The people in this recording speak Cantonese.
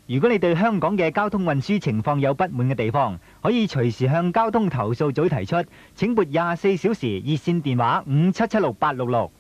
如果你對香港嘅交通運輸情況有不滿嘅地方，可以隨時向交通投訴組提出，請撥24小時熱線電話5776-866。